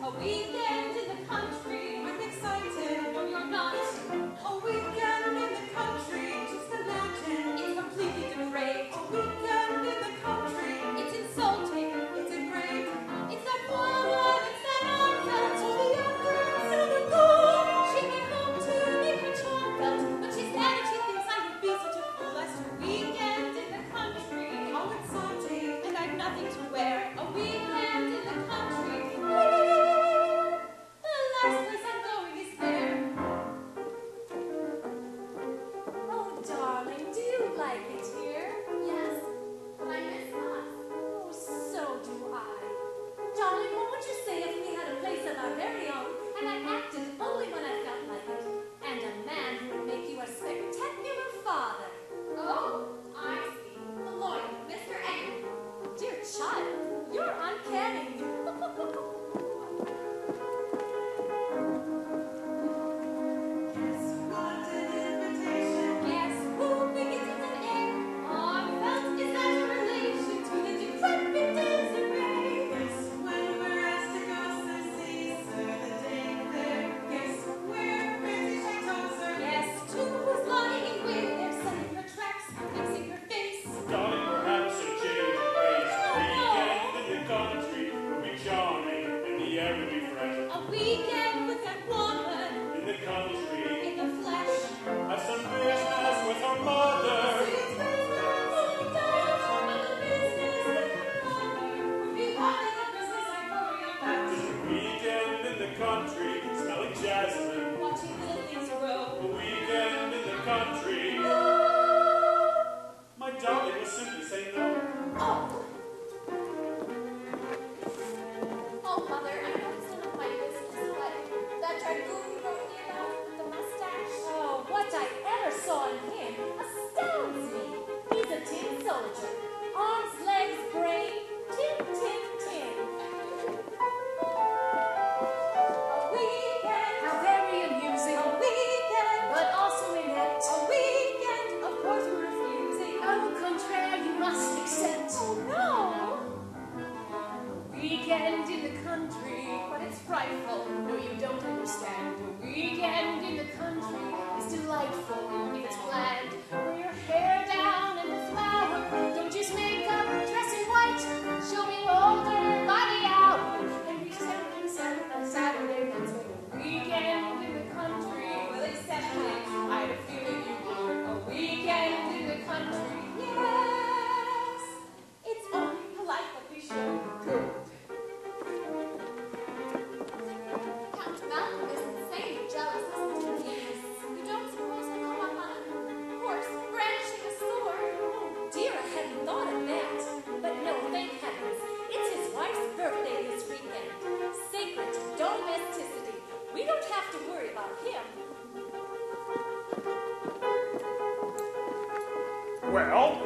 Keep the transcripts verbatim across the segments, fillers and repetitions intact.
Well?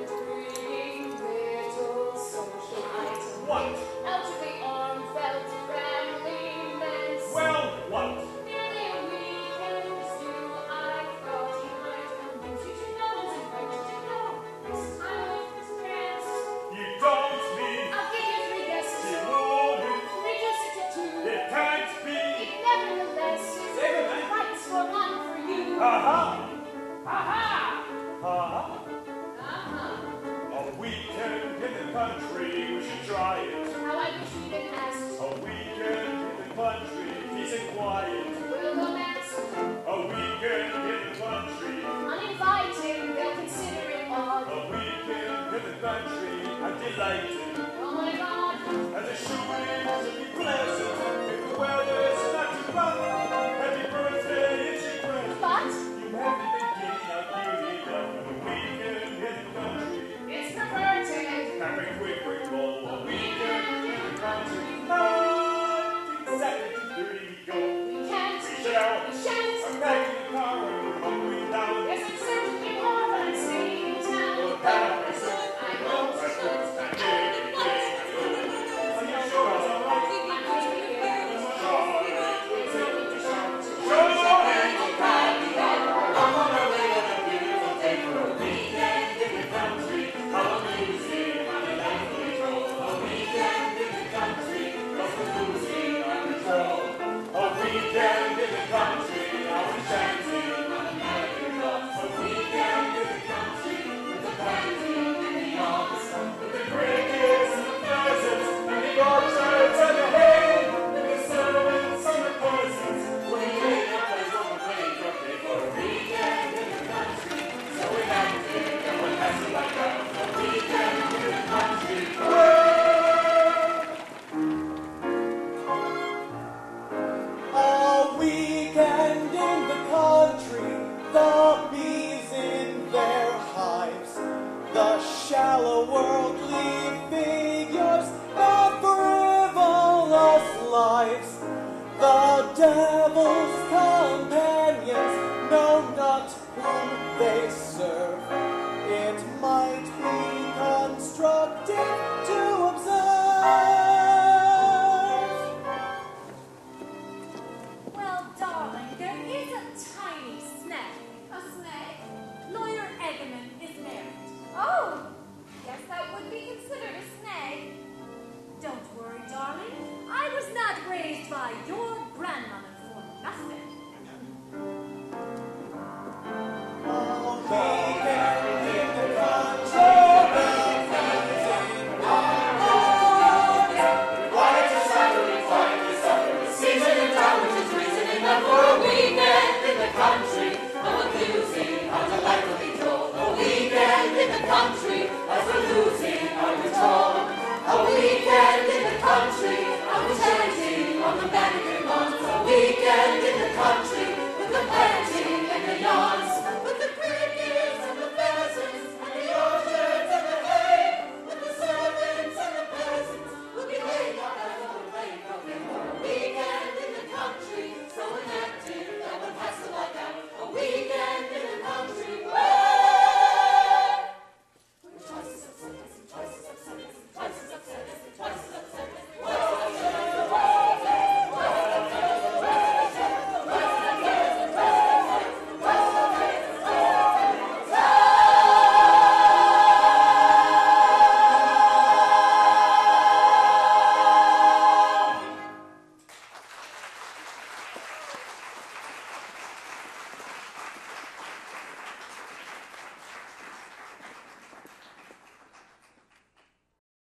What? Out of the arm felt family meant. Well, what? Nearly a weekend still, I thought you might amuse you to know and invite you to go. This time with this chance. You don't mean I'll give you three guesses. you wouldn't. Reduce it to two. It can't be. It nevertheless is Say it again. fights for one for you. Aha! Aha! Aha! Uh-huh. A weekend in the country, we should try it. How I wish we'd been asked. A weekend in the country, peace and quiet. Will romance. A weekend in the country. Uninvited, they'll consider it odd. A weekend in the country, I'm delighted. Oh my God. And the shooting should be pleasant. If the weather's not too rough, happy birthday, it's your breath. But You haven't been getting out beauty, but a weekend in the country. it's perverted. Happy quick, quick roll. A weekend in the country. Not exactly two thirty we go. We can't. We shall. We shan't. I'm back in the car and we're bumping down. Yes, I'm certainly more than staying in town. Oh, that was so. I know. I know. I know. The devil